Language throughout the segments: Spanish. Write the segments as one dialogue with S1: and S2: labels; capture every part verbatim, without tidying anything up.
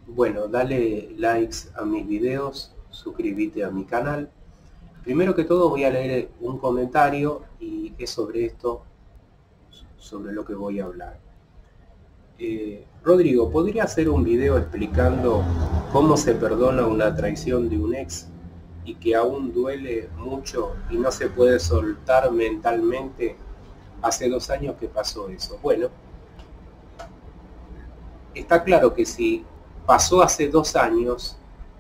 S1: Bueno, dale likes a mis videos, suscríbete a mi canal. Primero que todo voy a leer un comentario y es sobre esto, sobre lo que voy a hablar. Eh, Rodrigo, ¿podría hacer un video explicando cómo se perdona una traición de un ex y que aún duele mucho y no se puede soltar mentalmente? Hace dos años que pasó eso. Bueno, está claro que si pasó hace dos años,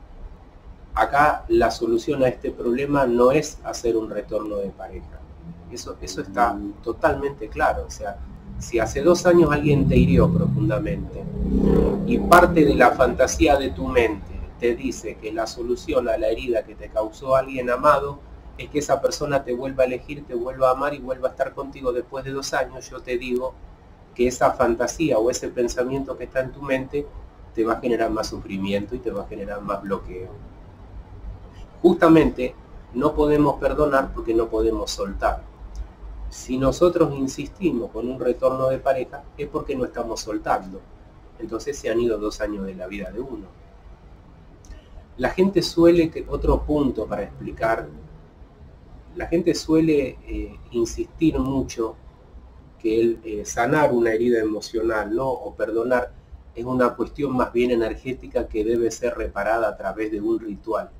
S1: acá la solución a este problema no es hacer un retorno de pareja. Eso, eso está totalmente claro. O sea, si hace dos años alguien te hirió profundamente y parte de la fantasía de tu mente te dice que la solución a la herida que te causó alguien amado es que esa persona te vuelva a elegir, te vuelva a amar y vuelva a estar contigo después de dos años, yo te digo que esa fantasía o ese pensamiento que está en tu mente te va a generar más sufrimiento y te va a generar más bloqueo. Justamente no podemos perdonar porque no podemos soltar. Si nosotros insistimos con un retorno de pareja es porque no estamos soltando. Entonces se han ido dos años de la vida de uno. La gente suele, que otro punto para explicar, la gente suele eh, insistir mucho que el eh, sanar una herida emocional, ¿no? O perdonar es una cuestión más bien energética que debe ser reparada a través de un ritual.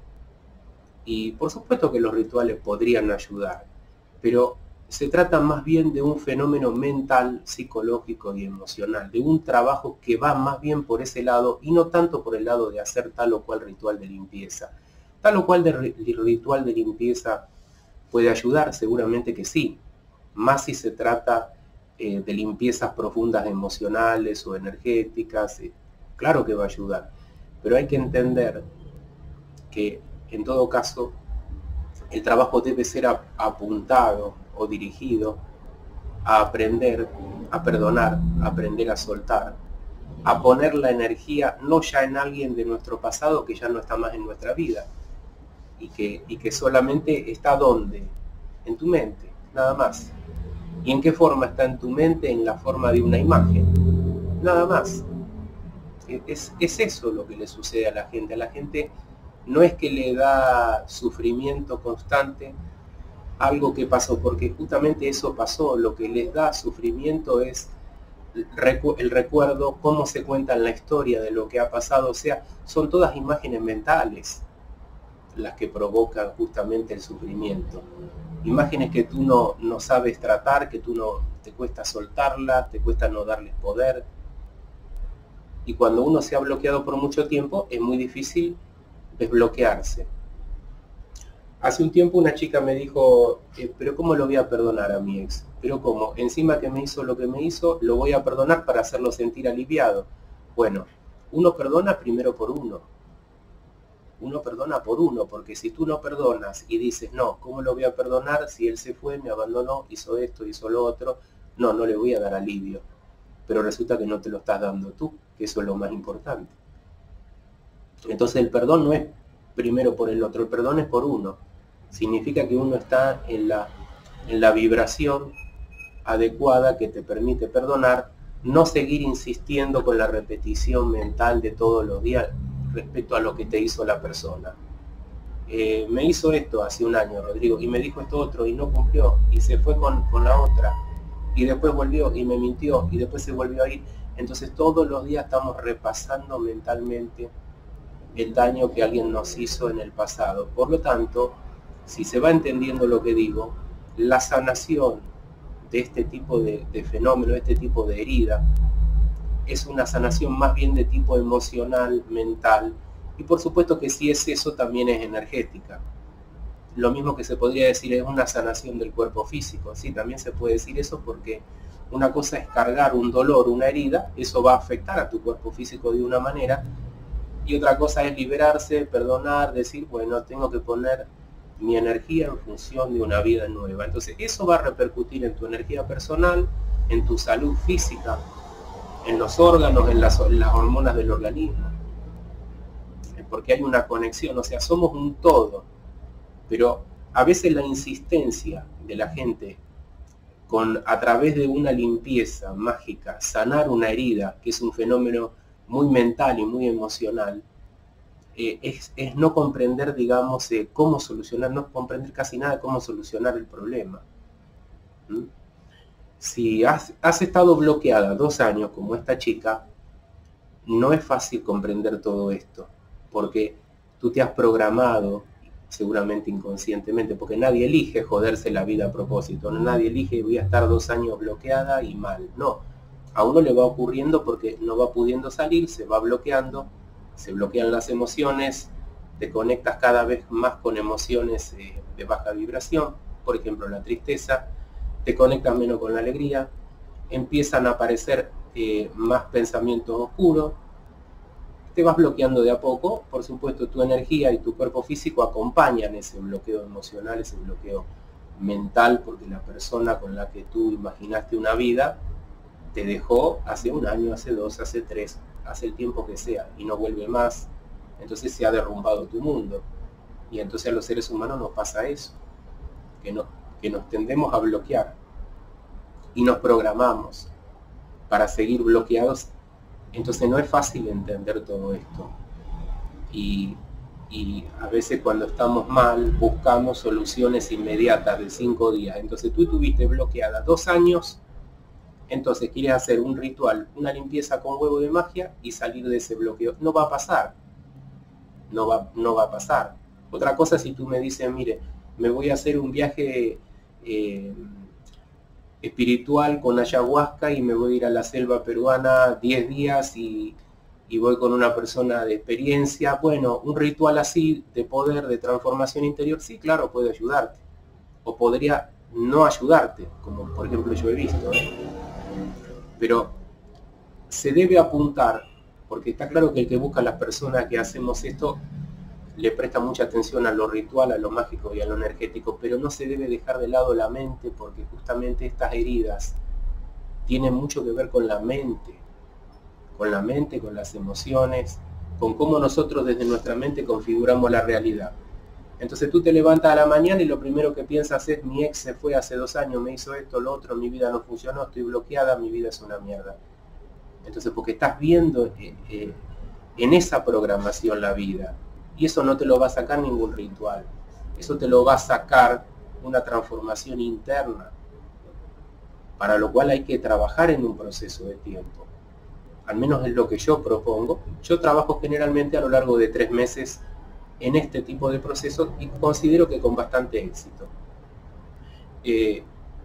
S1: Y por supuesto que los rituales podrían ayudar, pero se trata más bien de un fenómeno mental, psicológico y emocional, de un trabajo que va más bien por ese lado y no tanto por el lado de hacer tal o cual ritual de limpieza. Tal o cual de ritual de limpieza puede ayudar, seguramente que sí, más si se trata eh, de limpiezas profundas emocionales o energéticas, eh, claro que va a ayudar, pero hay que entender que en todo caso el trabajo debe ser apuntado o dirigido a aprender a perdonar, a aprender a soltar, a poner la energía no ya en alguien de nuestro pasado que ya no está más en nuestra vida y que, y que solamente está donde, en tu mente, nada más. ¿Y en qué forma está en tu mente? En la forma de una imagen, nada más. Es, es eso lo que le sucede a la gente. A la gente no es que le da sufrimiento constante algo que pasó, porque justamente eso pasó. Lo que les da sufrimiento es el recuerdo, cómo se cuenta la historia de lo que ha pasado. O sea, son todas imágenes mentales las que provocan justamente el sufrimiento. Imágenes que tú no, no sabes tratar, que tú no, te cuesta soltarla, te cuesta no darles poder. Y cuando uno se ha bloqueado por mucho tiempo, es muy difícil desbloquearse. Hace un tiempo una chica me dijo, eh, pero ¿cómo lo voy a perdonar a mi ex? Pero ¿cómo? Encima que me hizo lo que me hizo, lo voy a perdonar para hacerlo sentir aliviado. Bueno, uno perdona primero por uno. Uno perdona por uno, porque si tú no perdonas y dices, no, ¿cómo lo voy a perdonar si él se fue, me abandonó, hizo esto, hizo lo otro? No, no le voy a dar alivio. Pero resulta que no te lo estás dando tú, que eso es lo más importante. Entonces el perdón no es primero por el otro, el perdón es por uno. Significa que uno está en la, en la vibración adecuada que te permite perdonar, no seguir insistiendo con la repetición mental de todos los días respecto a lo que te hizo la persona. Eh, me hizo esto hace un año, Rodrigo, y me dijo esto otro, y no cumplió, y se fue con, con la otra, y después volvió, y me mintió, y después se volvió a ir. Entonces todos los días estamos repasando mentalmente el daño que alguien nos hizo en el pasado. Por lo tanto, si se va entendiendo lo que digo, la sanación de este tipo de, de fenómeno, de este tipo de herida, es una sanación más bien de tipo emocional, mental, y por supuesto que si es eso también es energética. Lo mismo que se podría decir es una sanación del cuerpo físico, sí, también se puede decir eso porque una cosa es cargar un dolor, una herida, eso va a afectar a tu cuerpo físico de una manera, y otra cosa es liberarse, perdonar, decir, bueno, tengo que poner mi energía en función de una vida nueva. Entonces eso va a repercutir en tu energía personal, en tu salud física, en los órganos, en las, en las hormonas del organismo, porque hay una conexión, o sea, somos un todo, pero a veces la insistencia de la gente con, a través de una limpieza mágica, sanar una herida, que es un fenómeno muy mental y muy emocional, eh, es, es no comprender, digamos, eh, cómo solucionar, no comprender casi nada de cómo solucionar el problema. ¿Mm? Si has, has estado bloqueada dos años como esta chica, no es fácil comprender todo esto, porque tú te has programado, seguramente inconscientemente, porque nadie elige joderse la vida a propósito, ¿no? Nadie elige voy a estar dos años bloqueada y mal, no. A uno le va ocurriendo porque no va pudiendo salir, se va bloqueando, se bloquean las emociones, te conectas cada vez más con emociones eh, de baja vibración, por ejemplo la tristeza, te conectas menos con la alegría, empiezan a aparecer eh, más pensamientos oscuros, te vas bloqueando de a poco, por supuesto tu energía y tu cuerpo físico acompañan ese bloqueo emocional, ese bloqueo mental, porque la persona con la que tú imaginaste una vida te dejó hace un año, hace dos, hace tres, hace el tiempo que sea y no vuelve más, entonces se ha derrumbado tu mundo. Y entonces a los seres humanos nos pasa eso, que, no, que nos tendemos a bloquear y nos programamos para seguir bloqueados. Entonces no es fácil entender todo esto. Y, y a veces cuando estamos mal buscamos soluciones inmediatas de cinco días. Entonces tú tuviste bloqueada dos años, entonces quieres hacer un ritual, una limpieza con huevo de magia y salir de ese bloqueo. No va a pasar. No va, no va a pasar. Otra cosa si tú me dices, mire, me voy a hacer un viaje eh, espiritual con ayahuasca y me voy a ir a la selva peruana diez días y, y voy con una persona de experiencia. Bueno, un ritual así de poder, de transformación interior, sí, claro, puede ayudarte. O podría no ayudarte, como por ejemplo yo he visto. ¿eh? Pero se debe apuntar, porque está claro que el que busca a las personas que hacemos esto le presta mucha atención a lo ritual, a lo mágico y a lo energético, pero no se debe dejar de lado la mente, porque justamente estas heridas tienen mucho que ver con la mente, con la mente, con las emociones, con cómo nosotros desde nuestra mente configuramos la realidad. Entonces tú te levantas a la mañana y lo primero que piensas es, mi ex se fue hace dos años, me hizo esto, lo otro, mi vida no funcionó, estoy bloqueada, mi vida es una mierda. Entonces porque estás viendo eh, eh, en esa programación la vida. Y eso no te lo va a sacar ningún ritual. Eso te lo va a sacar una transformación interna. Para lo cual hay que trabajar en un proceso de tiempo. Al menos es lo que yo propongo. Yo trabajo generalmente a lo largo de tres meses en este tipo de procesos y considero que con bastante éxito. Eh,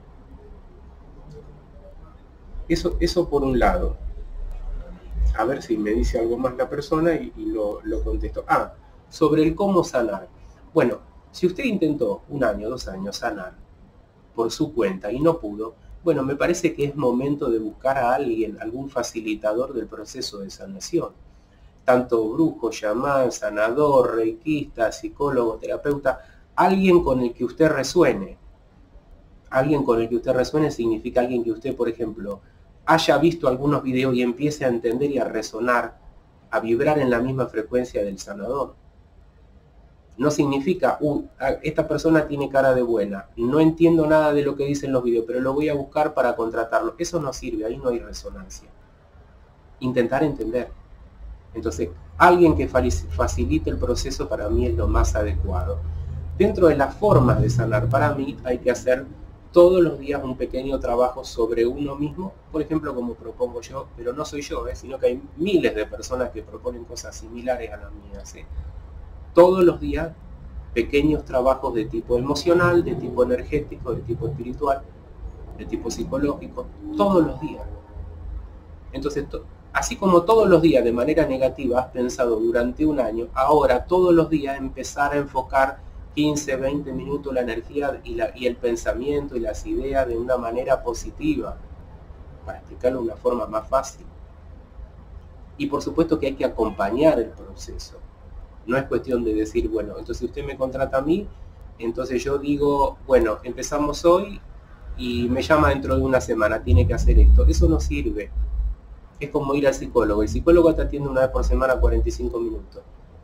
S1: eso, eso por un lado. A ver si me dice algo más la persona y, y lo, lo contesto. Ah, sobre el cómo sanar. Bueno, si usted intentó un año, dos años sanar por su cuenta y no pudo, bueno, me parece que es momento de buscar a alguien, algún facilitador del proceso de sanación. Tanto brujo, chamán, sanador, reikista, psicólogo, terapeuta, alguien con el que usted resuene. Alguien con el que usted resuene significa alguien que usted, por ejemplo, haya visto algunos videos y empiece a entender y a resonar, a vibrar en la misma frecuencia del sanador. No significa, uh, esta persona tiene cara de buena, no entiendo nada de lo que dicen los videos, pero lo voy a buscar para contratarlo. Eso no sirve, ahí no hay resonancia. Intentar entender. Entonces, alguien que facilite el proceso para mí es lo más adecuado. Dentro de las formas de sanar, para mí hay que hacer todos los días un pequeño trabajo sobre uno mismo, por ejemplo, como propongo yo, pero no soy yo, ¿eh? sino que hay miles de personas que proponen cosas similares a las mías. ¿eh? Todos los días, pequeños trabajos de tipo emocional, de tipo energético, de tipo espiritual, de tipo psicológico, todos los días. Entonces, así como todos los días de manera negativa has pensado durante un año, ahora todos los días empezar a enfocar quince, veinte minutos la energía y, la, y el pensamiento y las ideas de una manera positiva, para explicarlo de una forma más fácil. Y por supuesto que hay que acompañar el proceso. No es cuestión de decir, bueno, entonces usted me contrata a mí, entonces yo digo, bueno, empezamos hoy y me llama dentro de una semana, tiene que hacer esto. Eso no sirve. Es como ir al psicólogo. El psicólogo te atiende una vez por semana cuarenta y cinco minutos.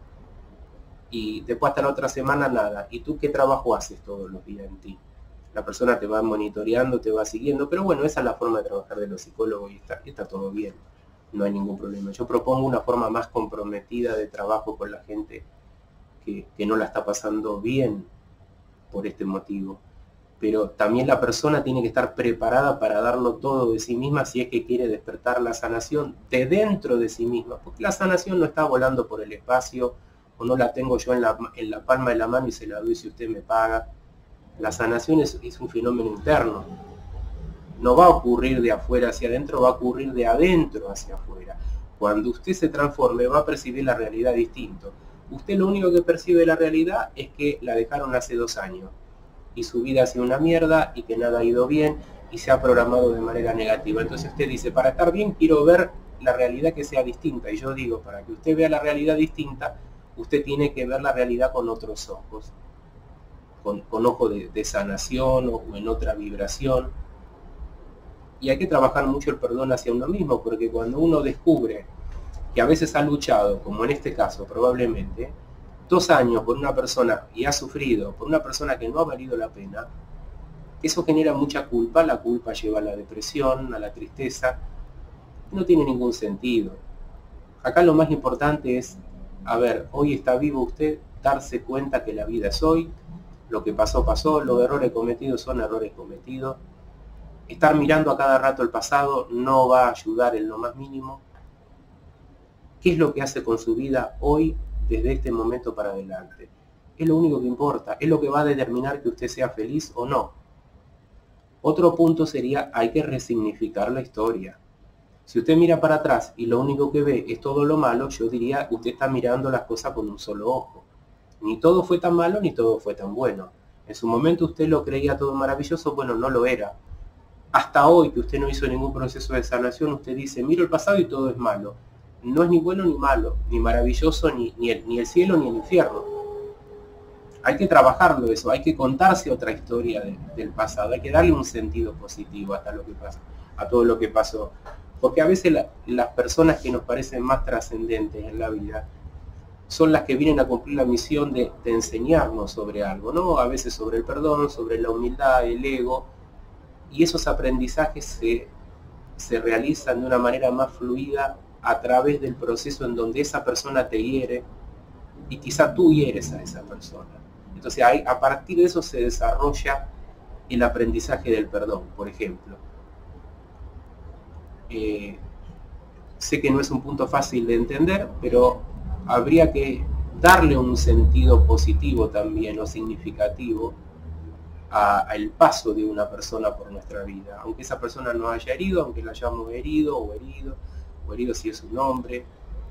S1: Y después hasta la otra semana nada. ¿Y tú qué trabajo haces todos los días en ti? La persona te va monitoreando, te va siguiendo, pero bueno, esa es la forma de trabajar de los psicólogos y está, está todo bien. no hay ningún problema. Yo propongo una forma más comprometida de trabajo con la gente que, que no la está pasando bien por este motivo. Pero también la persona tiene que estar preparada para darlo todo de sí misma si es que quiere despertar la sanación de dentro de sí misma, porque la sanación no está volando por el espacio, o no la tengo yo en la, en la palma de la mano y se la doy si usted me paga. La sanación es, es un fenómeno interno. No va a ocurrir de afuera hacia adentro, va a ocurrir de adentro hacia afuera. Cuando usted se transforme, va a percibir la realidad distinto. Usted lo único que percibe de la realidad es que la dejaron hace dos años y su vida ha sido una mierda y que nada ha ido bien y se ha programado de manera negativa. Entonces usted dice, para estar bien quiero ver la realidad que sea distinta. Y yo digo, para que usted vea la realidad distinta, usted tiene que ver la realidad con otros ojos, con, con ojo de, de sanación o, o en otra vibración. Y hay que trabajar mucho el perdón hacia uno mismo, porque cuando uno descubre que a veces ha luchado, como en este caso probablemente, dos años por una persona y ha sufrido por una persona que no ha valido la pena, eso genera mucha culpa. La culpa lleva a la depresión, a la tristeza, no tiene ningún sentido. Acá lo más importante es, a ver, hoy está vivo usted, darse cuenta que la vida es hoy, lo que pasó, pasó, los errores cometidos son errores cometidos. Estar mirando a cada rato el pasado no va a ayudar en lo más mínimo. ¿Qué es lo que hace con su vida hoy, desde este momento para adelante? Es lo único que importa, es lo que va a determinar que usted sea feliz o no. Otro punto sería, hay que resignificar la historia. Si usted mira para atrás y lo único que ve es todo lo malo, yo diría, usted está mirando las cosas con un solo ojo. Ni todo fue tan malo, ni todo fue tan bueno. En su momento usted lo creía todo maravilloso, bueno, no lo era. Hasta hoy, que usted no hizo ningún proceso de sanación, usted dice, miro el pasado y todo es malo. No es ni bueno ni malo, ni maravilloso, ni, ni, el, ni el cielo ni el infierno. Hay que trabajarlo eso, hay que contarse otra historia de, del pasado, hay que darle un sentido positivo hasta lo que pasa, a todo lo que pasó. Porque a veces la, las personas que nos parecen más trascendentes en la vida son las que vienen a cumplir la misión de, de enseñarnos sobre algo, ¿no? A veces sobre el perdón, sobre la humildad, el ego, y esos aprendizajes se, se realizan de una manera más fluida a través del proceso en donde esa persona te hiere y quizá tú hieres a esa persona. Entonces ahí, a partir de eso se desarrolla el aprendizaje del perdón, por ejemplo. Eh, sé que no es un punto fácil de entender, pero habría que darle un sentido positivo también o significativo al paso de una persona por nuestra vida, aunque esa persona nos haya herido, aunque la hayamos herido o herido, o herido si es un hombre,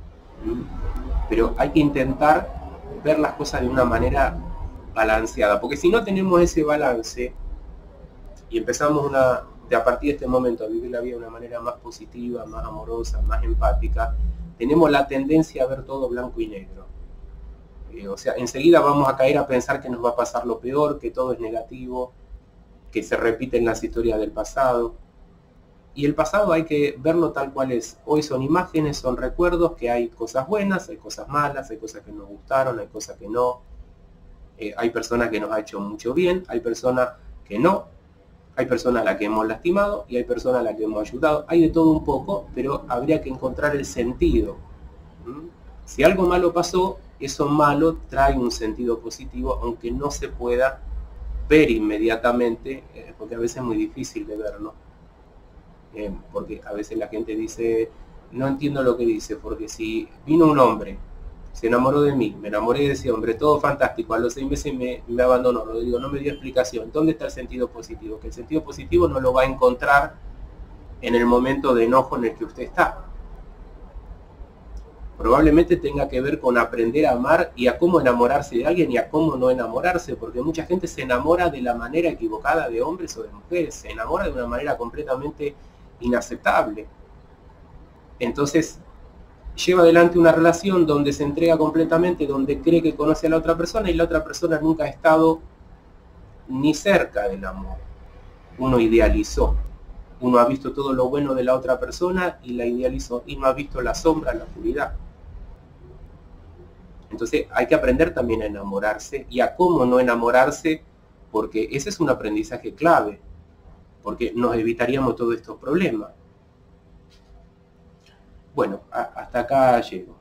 S1: pero hay que intentar ver las cosas de una manera balanceada, porque si no tenemos ese balance y empezamos una, de a partir de este momento a vivir la vida de una manera más positiva, más amorosa, más empática, tenemos la tendencia a ver todo blanco y negro. Eh, o sea, enseguida vamos a caer a pensar que nos va a pasar lo peor, que todo es negativo, que se repiten las historias del pasado. Y el pasado hay que verlo tal cual es. Hoy son imágenes, son recuerdos, que hay cosas buenas, hay cosas malas, hay cosas que nos gustaron, hay cosas que no. Eh, hay personas que nos ha hecho mucho bien, hay personas que no. Hay personas a las que hemos lastimado y hay personas a las que hemos ayudado. Hay de todo un poco, pero habría que encontrar el sentido. ¿Mm? Si algo malo pasó, eso malo trae un sentido positivo, aunque no se pueda ver inmediatamente, eh, porque a veces es muy difícil de verlo. Eh, porque a veces la gente dice, no entiendo lo que dice, porque si vino un hombre, se enamoró de mí, me enamoré de ese hombre, todo fantástico, a los seis meses me, me abandonó, Rodrigo, no me dio explicación, ¿dónde está el sentido positivo? Que el sentido positivo no lo va a encontrar en el momento de enojo en el que usted está. Probablemente tenga que ver con aprender a amar y a cómo enamorarse de alguien y a cómo no enamorarse, porque mucha gente se enamora de la manera equivocada de hombres o de mujeres, se enamora de una manera completamente inaceptable. Entonces, lleva adelante una relación donde se entrega completamente, donde cree que conoce a la otra persona y la otra persona nunca ha estado ni cerca del amor. Uno idealizó, uno ha visto todo lo bueno de la otra persona y la idealizó y no ha visto la sombra, la oscuridad. Entonces hay que aprender también a enamorarse y a cómo no enamorarse, porque ese es un aprendizaje clave, porque nos evitaríamos todos estos problemas. Bueno, a- hasta acá llego.